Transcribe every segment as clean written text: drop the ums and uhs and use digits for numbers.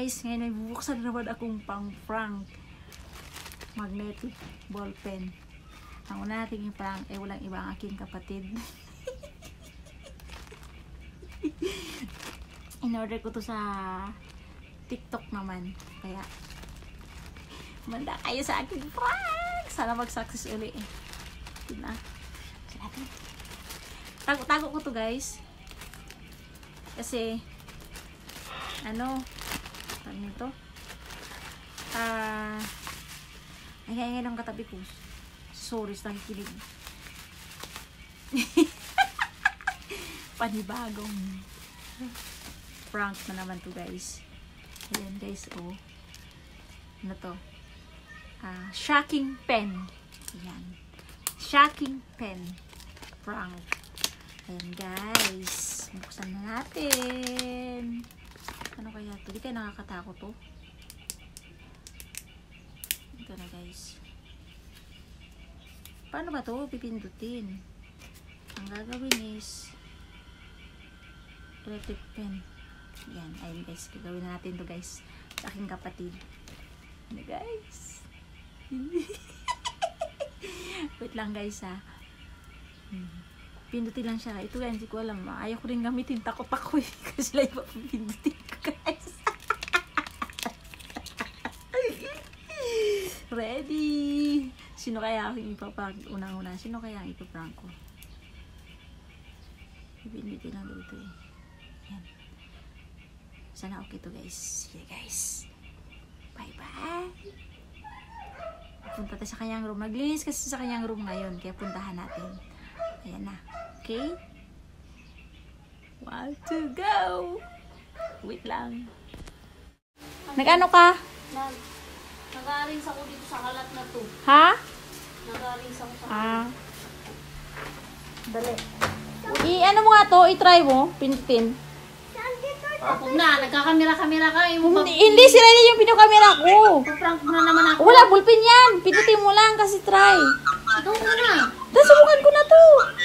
guys, ngayon ay bubuksan na naman akong pang-prank. Magnetic ball pen. Ang una natin yung prank ay walang iba ang aking kapatid. In-order ko to sa TikTok naman. Kaya, manda kayo sa aking prank. Sana mag-success uli eh. Diba? Tago ko to guys. Kasi, ano nito? Ay ng katabi ko. Sorry sa nakikinig. Panibagong prank na naman to guys. Ayan guys, oh. Ano to? Shocking pen. Ayan. Shocking pen. Prank. Ayan guys. Buksan na natin. Ano kaya ito? Di kaya nakakatakot to. Ito na guys. Paano ba to pipindutin? Ang gagawin is electric pen. Yan. Ayun guys. Gagawin na natin to guys. Sa aking kapatid. Ano guys? Wait lang guys ha. Pindutin lang siya. Ito guys, hindi ko alam. Ayaw ko rin gamitin. Takot ako eh. Kasi lang iba pindutin ko guys. Ready! Sino kaya ako ipaprank? Unang-una. Sino kaya ang ipaprank ko? Pindutin lang dito eh. Yan. Sana okay to guys. Sige guys. Bye-bye! Punta tayo sa kanyang room. Naglinis kasi sa kanyang room ngayon. Kaya puntahan natin. Ayan na. Okay? 1, 2, go! Wait lang. Nag-ano ka? Nag-aarings ako dito sa kalat na to. Ha? Nag-aarings ako sa kalat. Dali. I-ano mo nga to? I-try mo? Pindutin. Huwag na. Nagkakamera-kamera ka. Hindi sila yung pinukamera ko. Paprank mo na naman ako. Wala, bulpin yan. Pindutin mo lang kasi try. Ikaw na. Subukan ko na to.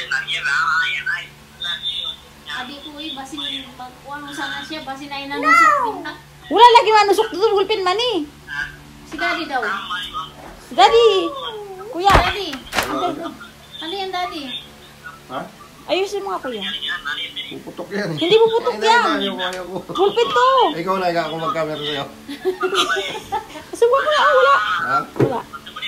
Sabi ko eh, basin pagkuhan mo sana siya, basin ay nanusok din na. Wala lagi manusok dito, bulpin man eh. Si Daddy daw. Daddy! Kuya! Daddy! Ano yan Daddy? Ha? Ayusin mo nga kuya. Puputok yan eh. Hindi puputok yan. Ayaw ko. Bulpin to. Ikaw na, ikaw ako mag-camera sa'yo. Subukan ko na. Wala. Ha? Wala.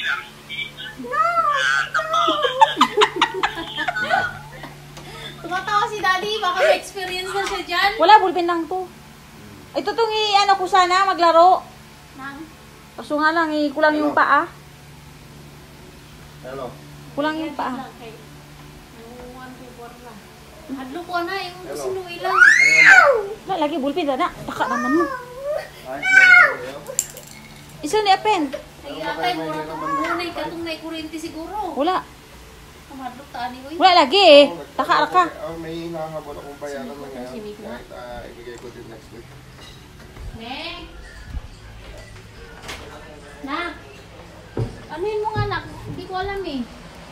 Tumatawa si Daddy, baka may experience na siya dyan. Wala, bulpin lang to. Ito tong i-ano ko sana, maglaro. Nang? Kaso nga lang, kulang yung paa. Hello. Kulang yung paa. Hadlo ko na, yung sinuwi lang. Wala, lagi bulpin na. Taka naman mo. Ay, Isa ni Apen. Ay, atay mo na muna ikatong na ikurente siguro. Wala. Kamadlok taan eh. Wala lagi eh. Taka ka. May hinahabol akong bayaran na ngayon. Kahit ibigay ko din next week. Nek! Nak! Anuin mo nga nak? Hindi ko alam eh.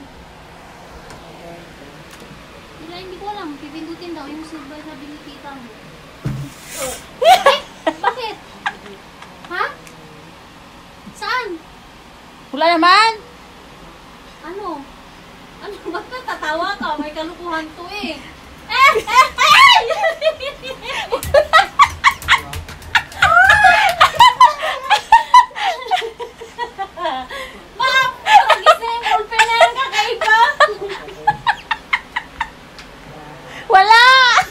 Hindi ko alam. Pipindutin daw yung silver na binikita mo. Bakit? Ha? Saan? Wala naman. Ano? Ano? Ba't natatawa ka? May kalukuhan to eh. Ma'am! Pagis na yung ballpen na yung kakaiba. Wala!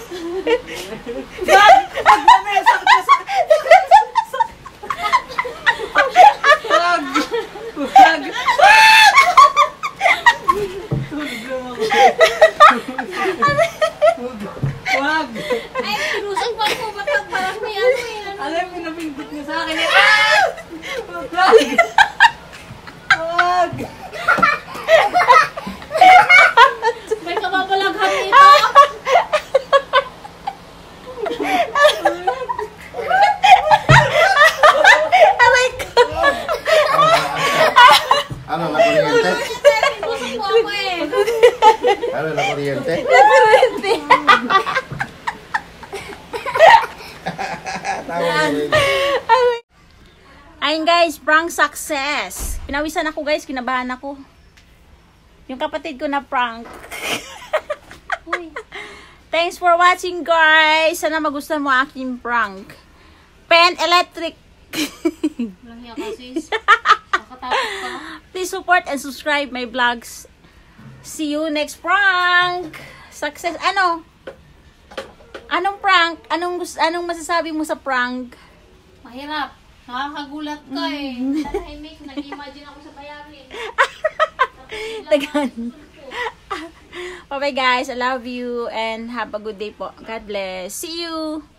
Wag! Ay, tinusok pa ako. Ba't parang may ano eh. Alam mo, napindot mo sa akin eh. Wag! Wag! May kababalaghan dito. Aray ko! Ano, nakuryente? Tinusok mo ako eh. Ano, nakuryente? Nakurente! Tawa ko rin. Aray Ayun guys, prank success. Pinawisan ako guys, kinabahan ako. Yung kapatid ko na prank. Uy. Thanks for watching guys. Sana magustuhan mo aking prank. Pen Electric. Walang hiya ka, sis. Nakatapos ka. Please support and subscribe my vlogs. See you next prank. Success. Ano? Anong prank? Anong masasabi mo sa prank? Mahirap. Nakakagulat ka eh. Tahimik. Nag-imagine ako sa bayarin. Tagan. Bye bye guys. I love you and have a good day po. God bless. See you.